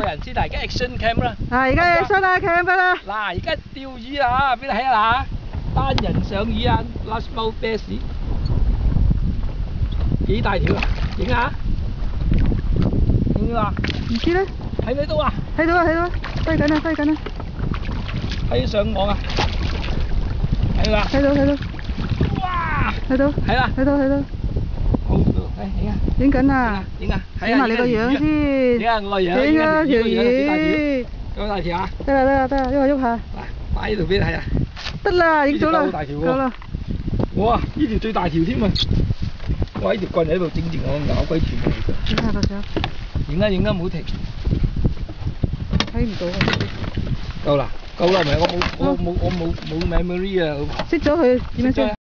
人先，但係而家 action cam 啦。 而家 action 啦 cam 啦。 嗱，而家釣魚啊，俾你睇下啦，單人上魚啊 ，Smallmouth bass， 幾大條啊？影下，影啊？ 唔知咧。 睇唔睇到啊？ 睇到啊睇到啊，飛緊啊飛緊啊！ 睇上網啊？睇到啦？ 睇到睇到。 哇！ 睇到。 係啦。 睇到睇到。 好，嚟影啊！ 影緊啊！ 影啊！ 影埋你個樣先。 影下我個樣。 影啊條魚。 幾大條啊？ 得啦得啦得啦，喐下喐下。 嗱，擺喺度俾你睇啊！ 得啦，影咗啦。 夠大條喎。 夠啦。 哇！呢條最大條添啊！哇！呢條棍喺度整住我咬鬼斷嚟㗎。 影下個相。 影啊影啊，唔好停。 睇唔到啊！ 夠啦，夠啦，唔係我冇 memory 啊。 熄咗佢點樣先？